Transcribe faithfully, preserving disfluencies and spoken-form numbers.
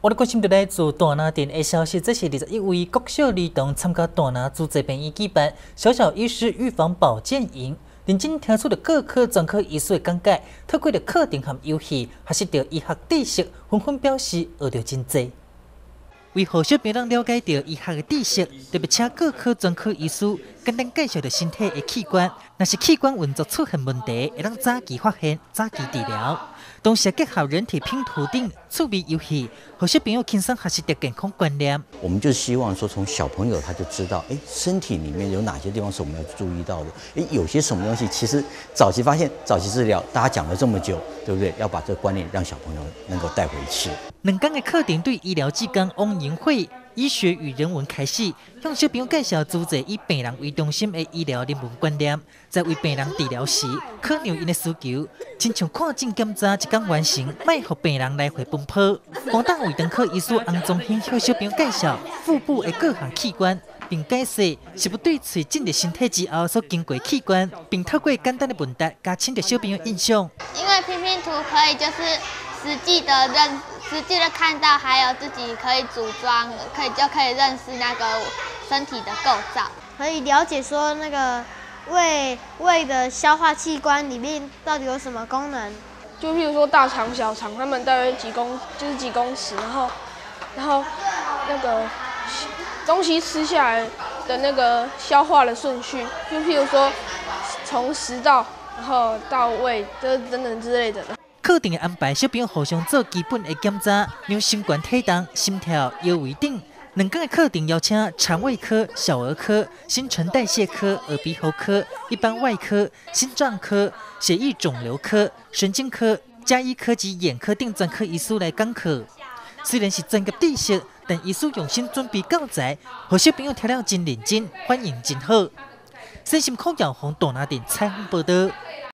我哋关心到来自大拿店的消息，这是二十一位国小儿童参加大拿主治病院举办小小医师预防保健营，认真听出了各科专科医师的讲解，透过了课程和游戏，学习到医学知识，纷纷表示学到真多。为何小朋友了解到医学的知识，特别请各科专科医师简单介绍着身体的器官，若是器官运作出现问题，会让早期发现、早期治疗。同时结合人体拼图等趣味游戏，和小朋友轻松学习到健康观念。 我们就希望说，从小朋友他就知道，哎，身体里面有哪些地方是我们要注意到的。哎，有些什么东西，其实早期发现、早期治疗，大家讲了这么久，对不对？要把这个观念让小朋友能够带回去。 两天的课程对医疗技工汪盈慧。医学与人文开始，向小朋友介绍主治以病人为中心的医疗人文观念，在为病人治疗时考量因的需求，亲像看诊检查一天完成，卖予病人来回奔跑。高等胃肠科医师洪宗兴向小朋友介绍腹部的各项器官，并解释是不对嘴进入身体之后所经过器官，并透过简单的问答加深着小朋友印象。 因为拼拼图可以就是实际的认。实际的看到，还有自己可以组装，可以就可以认识那个身体的构造， 可以了解说那个胃胃的消化器官里面到底有什么功能。 就譬如说大肠、小肠，它们大约几公就是几公尺，然后然后那个东西吃下来的那个消化的顺序，就譬如说从食道，然后到胃，这等等之类的。 课程的安排，小朋友互相做基本的检查，如心冠体重、心跳、腰围等。两天的课程邀请肠胃科、小儿科、新陈代谢科、耳鼻喉科、一般外科、心脏科、血液肿瘤科、神经科、家医科及眼科等专科医师来讲课。虽然是专业知识，但医师用心准备教材，和小朋友听了真认真，反应真好。新心口遥红大拿店采访报道。